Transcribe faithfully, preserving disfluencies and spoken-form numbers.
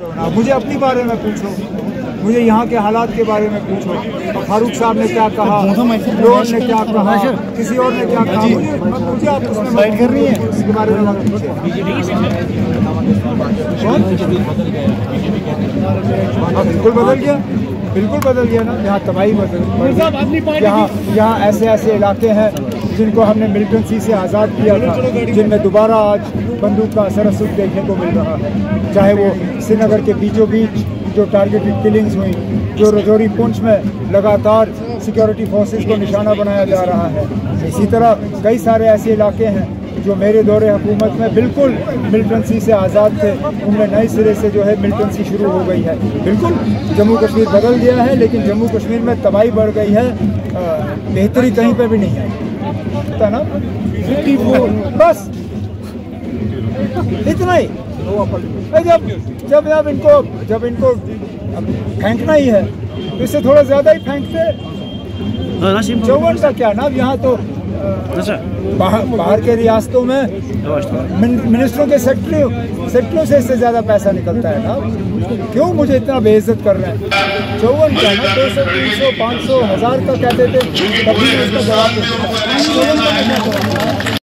मुझे अपनी बारे में पूछो, मुझे यहाँ के हालात के बारे में पूछो। फारूक साहब ने क्या कहा, लोन ने क्या कहा, किसी और ने क्या कहा, मुझे मुझे आप उसमें बाइट कर रही हैं इसके बारे में पूछे। बिल्कुल बदल गया, बिल्कुल बदल गया ना। यहाँ तबाही बदल, यहाँ यहाँ ऐसे ऐसे इलाके हैं जिनको हमने मिलिटेंसी से आज़ाद किया था, जिनमें दोबारा आज बंदूक का असर असुद देखने को मिल रहा है। चाहे वो श्रीनगर के बीचों बीच जो टारगेटेड किलिंग्स हुई, जो रजौरी पुंछ में लगातार सिक्योरिटी फोर्सेस को निशाना बनाया जा रहा है। इसी तरह कई सारे ऐसे इलाके हैं जो मेरे दौरे हुकूमत में बिल्कुल मिलिटेंसी से आज़ाद थे, उनमें नए सिरे से जो है मिलिटेंसी शुरू हो गई है। बिल्कुल जम्मू कश्मीर बदल गया है, लेकिन जम्मू कश्मीर में तबाही बढ़ गई है, बेहतरी कहीं पर भी नहीं है ना। बस इतना ही। जब जब जब इनको जब इनको फेंकना ही है तो इससे थोड़ा ज़्यादा ही फेंकते। चौवन का क्या ना, यहाँ तो बाहर बाहर के रियासतों में मिनिस्टरों के सेक्रेटरी सेक्रेटरियों से इससे ज़्यादा पैसा निकलता है ना। क्यों मुझे इतना बेइज्जत कर रहे हैं? चौवन क्या ना, दो सौ तीन सौ पाँच सौ हज़ार का कहते थे, तभी उसका जवाब देता है।